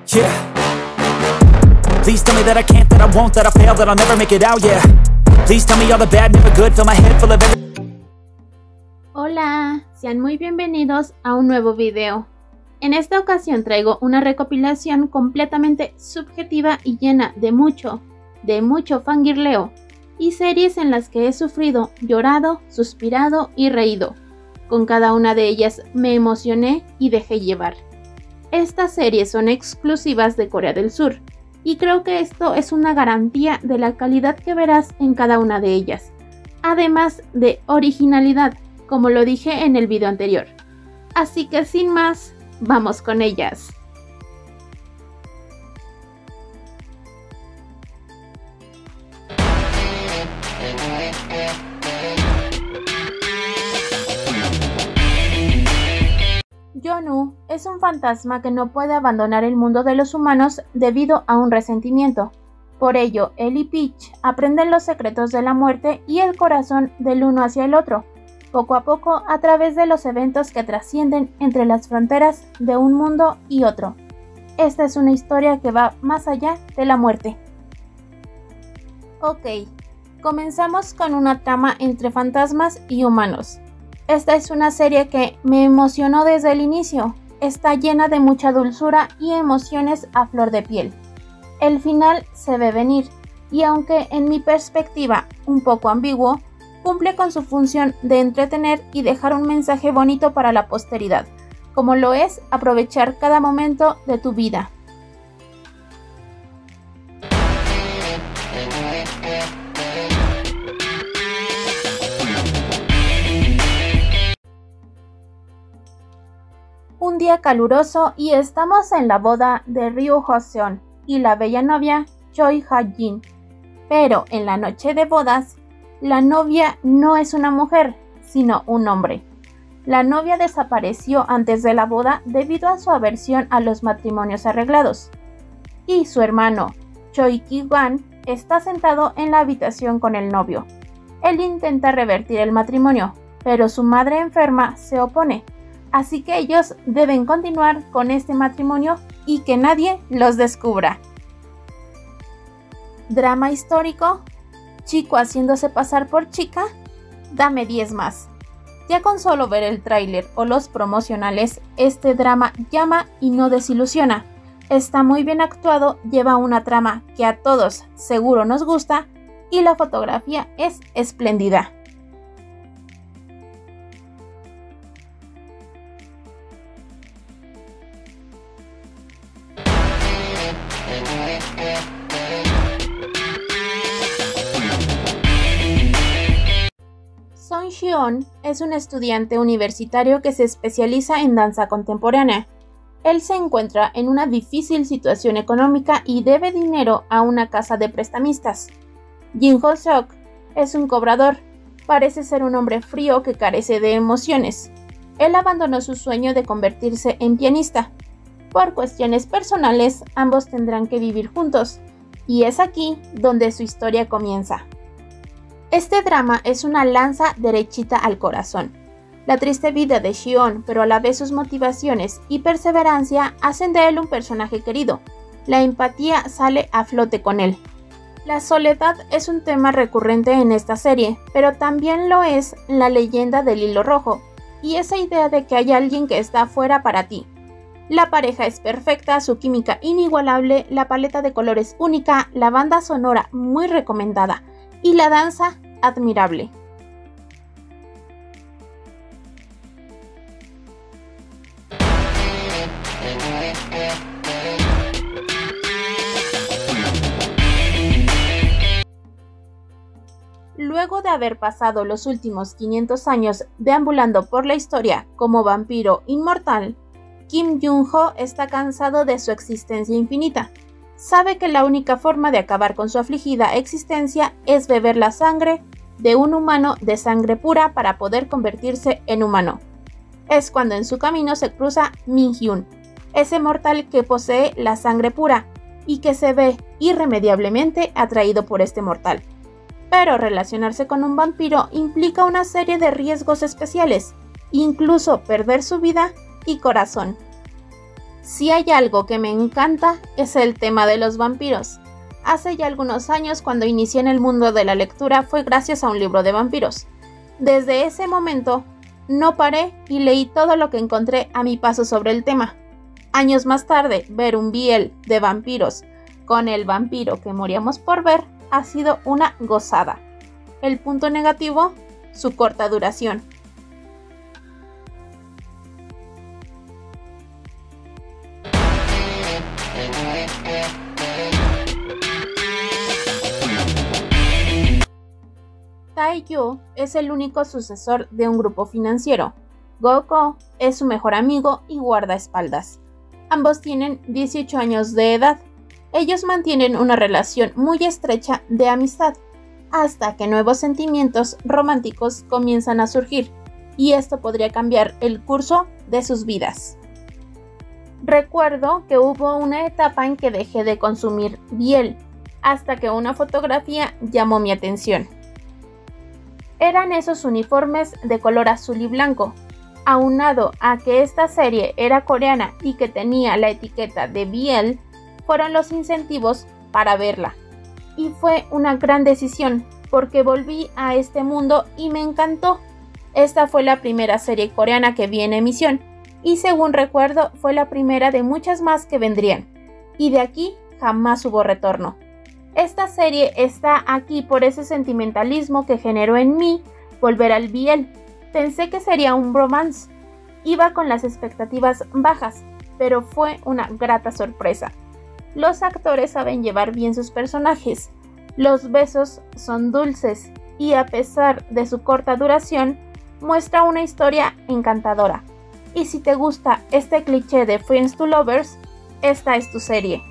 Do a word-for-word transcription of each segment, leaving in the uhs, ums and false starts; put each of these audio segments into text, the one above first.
Yeah. Please tell me that I can't, that I won't, that I fail, that I'll never make it out, yeah. Please tell me all the bad, never good, fill my head full of every... Hola, sean muy bienvenidos a un nuevo video. En esta ocasión traigo una recopilación completamente subjetiva y llena de mucho, de mucho fangirleo y series en las que he sufrido, llorado, suspirado y reído. Con cada una de ellas me emocioné y dejé llevar. Estas series son exclusivas de Corea del Sur y creo que esto es una garantía de la calidad que verás en cada una de ellas, además de originalidad, como lo dije en el video anterior. Así que sin más, vamos con ellas. Yeonu es un fantasma que no puede abandonar el mundo de los humanos debido a un resentimiento. Por ello, él y Peach aprenden los secretos de la muerte y el corazón del uno hacia el otro, poco a poco a través de los eventos que trascienden entre las fronteras de un mundo y otro. Esta es una historia que va más allá de la muerte. Ok, comenzamos con una trama entre fantasmas y humanos. Esta es una serie que me emocionó desde el inicio. Está llena de mucha dulzura y emociones a flor de piel. El final se ve venir, y aunque en mi perspectiva un poco ambiguo, cumple con su función de entretener y dejar un mensaje bonito para la posteridad, como lo es aprovechar cada momento de tu vida. Un día caluroso y estamos en la boda de Ryu Ho-seon y la bella novia Choi Ha-jin. Pero en la noche de bodas, la novia no es una mujer, sino un hombre. La novia desapareció antes de la boda debido a su aversión a los matrimonios arreglados. Y su hermano, Choi Ki-wan, está sentado en la habitación con el novio. Él intenta revertir el matrimonio, pero su madre enferma se opone. Así que ellos deben continuar con este matrimonio y que nadie los descubra. Drama histórico, chico haciéndose pasar por chica, dame diez más. Ya con solo ver el tráiler o los promocionales, este drama llama y no desilusiona. Está muy bien actuado, lleva una trama que a todos seguro nos gusta y la fotografía es espléndida. Song Ji-hoon es un estudiante universitario que se especializa en danza contemporánea. Él se encuentra en una difícil situación económica y debe dinero a una casa de prestamistas. Jin Ho-seok es un cobrador, parece ser un hombre frío que carece de emociones. Él abandonó su sueño de convertirse en pianista. Por cuestiones personales, ambos tendrán que vivir juntos, y es aquí donde su historia comienza. Este drama es una lanza derechita al corazón. La triste vida de Ji-hoon, pero a la vez sus motivaciones y perseverancia hacen de él un personaje querido. La empatía sale a flote con él. La soledad es un tema recurrente en esta serie, pero también lo es la leyenda del hilo rojo, y esa idea de que hay alguien que está fuera para ti. La pareja es perfecta, su química inigualable, la paleta de colores única, la banda sonora muy recomendada y la danza admirable. Luego de haber pasado los últimos quinientos años deambulando por la historia como vampiro inmortal, Kim Jung-ho está cansado de su existencia infinita. Sabe que la única forma de acabar con su afligida existencia es beber la sangre de un humano de sangre pura para poder convertirse en humano. Es cuando en su camino se cruza Min-hyun, ese mortal que posee la sangre pura y que se ve irremediablemente atraído por este mortal. Pero relacionarse con un vampiro implica una serie de riesgos especiales, incluso perder su vida y corazón. Si hay algo que me encanta es el tema de los vampiros. Hace ya algunos años, cuando inicié en el mundo de la lectura, fue gracias a un libro de vampiros. Desde ese momento no paré y leí todo lo que encontré a mi paso sobre el tema. Años más tarde, ver un B L de vampiros con el vampiro que moríamos por ver ha sido una gozada. El punto negativo, su corta duración. Tae-Yoo es el único sucesor de un grupo financiero. Go-Ko es su mejor amigo y guardaespaldas. Ambos tienen dieciocho años de edad. Ellos mantienen una relación muy estrecha de amistad, hasta que nuevos sentimientos románticos comienzan a surgir, y esto podría cambiar el curso de sus vidas. Recuerdo que hubo una etapa en que dejé de consumir B L, hasta que una fotografía llamó mi atención. Eran esos uniformes de color azul y blanco. Aunado a que esta serie era coreana y que tenía la etiqueta de B L, fueron los incentivos para verla. Y fue una gran decisión, porque volví a este mundo y me encantó. Esta fue la primera serie coreana que vi en emisión, y según recuerdo fue la primera de muchas más que vendrían, y de aquí jamás hubo retorno. Esta serie está aquí por ese sentimentalismo que generó en mí volver al B L. Pensé que sería un bromance. Iba con las expectativas bajas, pero fue una grata sorpresa. Los actores saben llevar bien sus personajes. Los besos son dulces y, a pesar de su corta duración, muestra una historia encantadora. Y si te gusta este cliché de Friends to Lovers, esta es tu serie.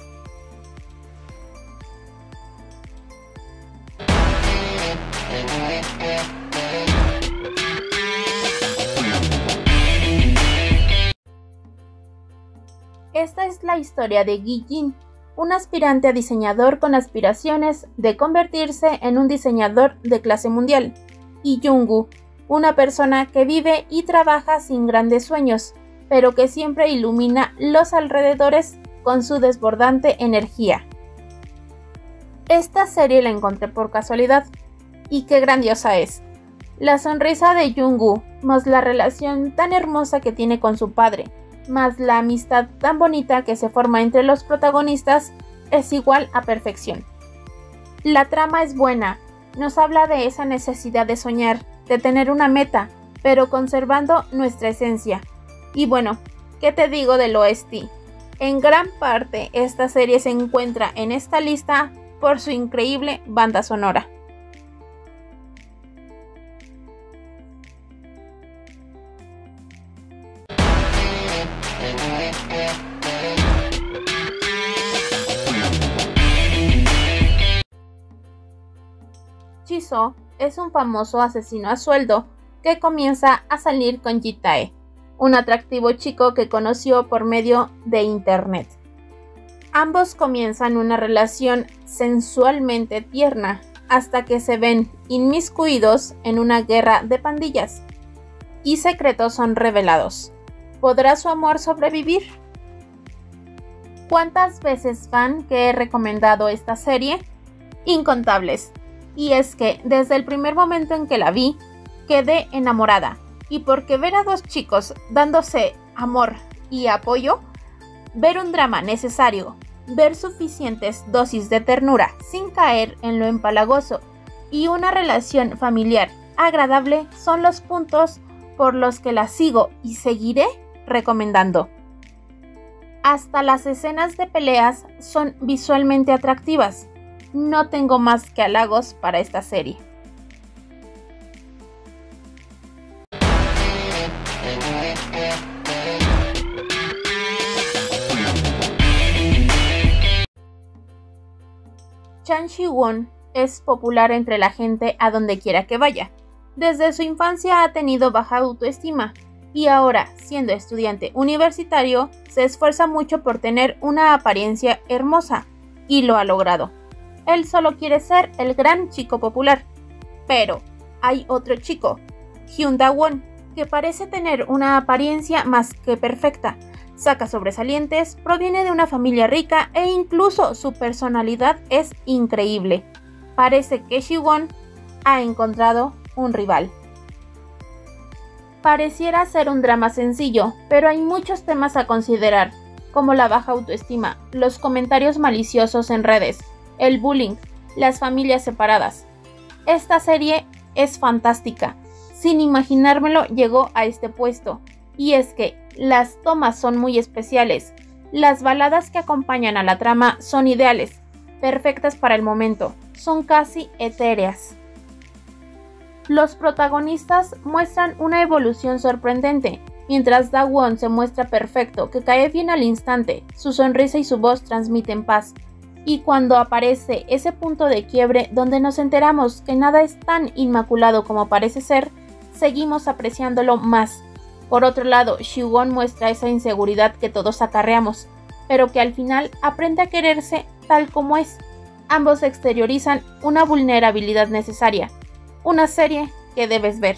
Esta es la historia de Gi-jin, un aspirante a diseñador con aspiraciones de convertirse en un diseñador de clase mundial, y Jung-woo, una persona que vive y trabaja sin grandes sueños, pero que siempre ilumina los alrededores con su desbordante energía. Esta serie la encontré por casualidad, y qué grandiosa es. La sonrisa de Jung-woo, más la relación tan hermosa que tiene con su padre, más la amistad tan bonita que se forma entre los protagonistas, es igual a perfección. La trama es buena, nos habla de esa necesidad de soñar, de tener una meta, pero conservando nuestra esencia. Y bueno, ¿qué te digo del O S T? En gran parte esta serie se encuentra en esta lista por su increíble banda sonora. Jisoo es un famoso asesino a sueldo que comienza a salir con Ji-tae, un atractivo chico que conoció por medio de internet. Ambos comienzan una relación sensualmente tierna hasta que se ven inmiscuidos en una guerra de pandillas y secretos son revelados. ¿Podrá su amor sobrevivir? ¿Cuántas veces, fan, que he recomendado esta serie? Incontables. Y es que desde el primer momento en que la vi, quedé enamorada. Y porque ver a dos chicos dándose amor y apoyo, ver un drama necesario, ver suficientes dosis de ternura sin caer en lo empalagoso y una relación familiar agradable son los puntos por los que la sigo y seguiré recomendando. Hasta las escenas de peleas son visualmente atractivas. No tengo más que halagos para esta serie. Chan Ji-won es popular entre la gente a donde quiera que vaya. Desde su infancia ha tenido baja autoestima y ahora, siendo estudiante universitario, se esfuerza mucho por tener una apariencia hermosa y lo ha logrado. Él solo quiere ser el gran chico popular. Pero hay otro chico, Hyun Da-won, que parece tener una apariencia más que perfecta, saca sobresalientes, proviene de una familia rica e incluso su personalidad es increíble. Parece que Siwon ha encontrado un rival. Pareciera ser un drama sencillo, pero hay muchos temas a considerar, como la baja autoestima, los comentarios maliciosos en redes, el bullying, las familias separadas. Esta serie es fantástica. Sin imaginármelo llegó a este puesto, y es que las tomas son muy especiales, las baladas que acompañan a la trama son ideales, perfectas para el momento, son casi etéreas. Los protagonistas muestran una evolución sorprendente, mientras Da-won se muestra perfecto, que cae bien al instante, su sonrisa y su voz transmiten paz. Y cuando aparece ese punto de quiebre donde nos enteramos que nada es tan inmaculado como parece ser, seguimos apreciándolo más. Por otro lado, Siwon muestra esa inseguridad que todos acarreamos, pero que al final aprende a quererse tal como es. Ambos exteriorizan una vulnerabilidad necesaria. Una serie que debes ver.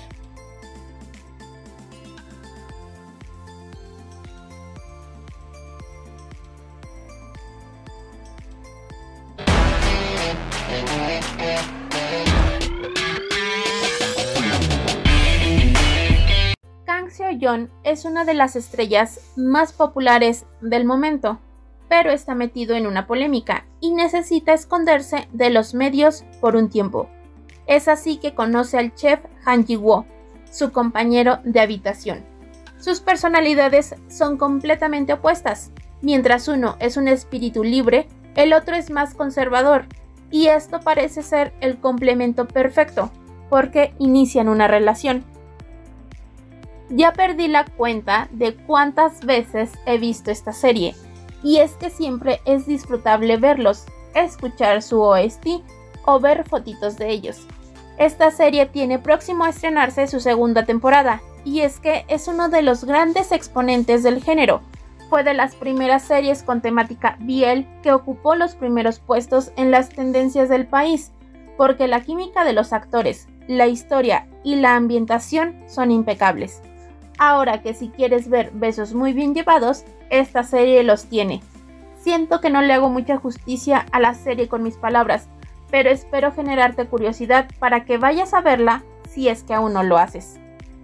Kang Seo-yeon es una de las estrellas más populares del momento, pero está metido en una polémica y necesita esconderse de los medios por un tiempo. Es así que conoce al chef Han Ji-woo, su compañero de habitación. Sus personalidades son completamente opuestas. Mientras uno es un espíritu libre, el otro es más conservador, y esto parece ser el complemento perfecto, porque inician una relación. Ya perdí la cuenta de cuántas veces he visto esta serie, y es que siempre es disfrutable verlos, escuchar su O S T o ver fotitos de ellos. Esta serie tiene próximo a estrenarse su segunda temporada, y es que es uno de los grandes exponentes del género. Fue de las primeras series con temática B L que ocupó los primeros puestos en las tendencias del país, porque la química de los actores, la historia y la ambientación son impecables. Ahora que si quieres ver besos muy bien llevados, esta serie los tiene. Siento que no le hago mucha justicia a la serie con mis palabras, pero espero generarte curiosidad para que vayas a verla si es que aún no lo haces.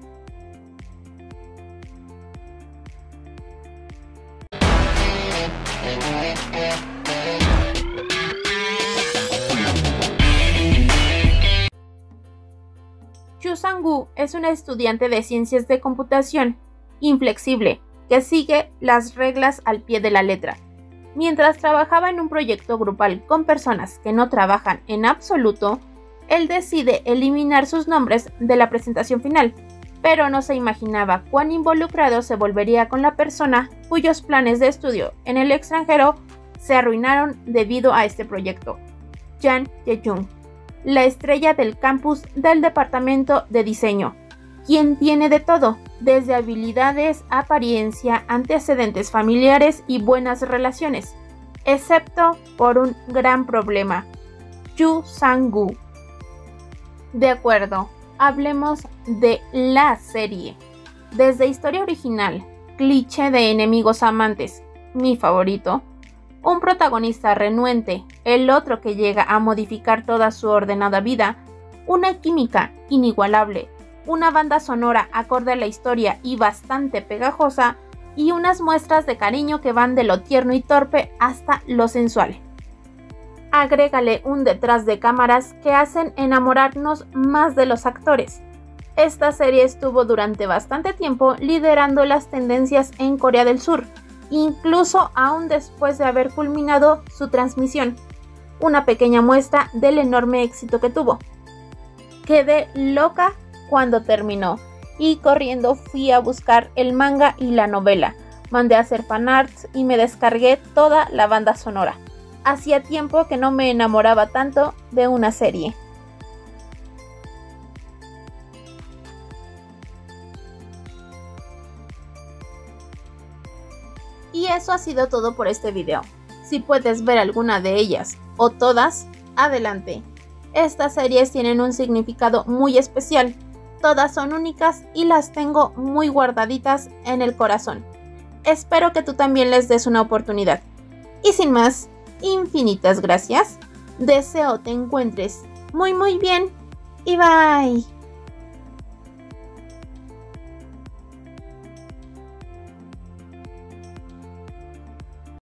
Chu Sang-woo es una estudiante de ciencias de computación, inflexible, que sigue las reglas al pie de la letra. Mientras trabajaba en un proyecto grupal con personas que no trabajan en absoluto, él decide eliminar sus nombres de la presentación final, pero no se imaginaba cuán involucrado se volvería con la persona cuyos planes de estudio en el extranjero se arruinaron debido a este proyecto, Jan Ye-jung, la estrella del campus del departamento de diseño, quien tiene de todo, desde habilidades, apariencia, antecedentes familiares y buenas relaciones, excepto por un gran problema: Chu Sang-woo. De acuerdo, hablemos de la serie. Desde historia original, cliché de enemigos amantes, mi favorito, un protagonista renuente, el otro que llega a modificar toda su ordenada vida, una química inigualable, una banda sonora acorde a la historia y bastante pegajosa, y unas muestras de cariño que van de lo tierno y torpe hasta lo sensual. Agrégale un detrás de cámaras que hacen enamorarnos más de los actores. Esta serie estuvo durante bastante tiempo liderando las tendencias en Corea del Sur, incluso aún después de haber culminado su transmisión. Una pequeña muestra del enorme éxito que tuvo. Quedé loca cuando terminó, y corriendo fui a buscar el manga y la novela, mandé a hacer fanarts y me descargué toda la banda sonora. Hacía tiempo que no me enamoraba tanto de una serie. Y eso ha sido todo por este video. Si puedes ver alguna de ellas o todas, adelante. Estas series tienen un significado muy especial. Todas son únicas y las tengo muy guardaditas en el corazón. espero que tú también les des una oportunidad. Y sin más, infinitas gracias. Deseo te encuentres muy muy bien y bye.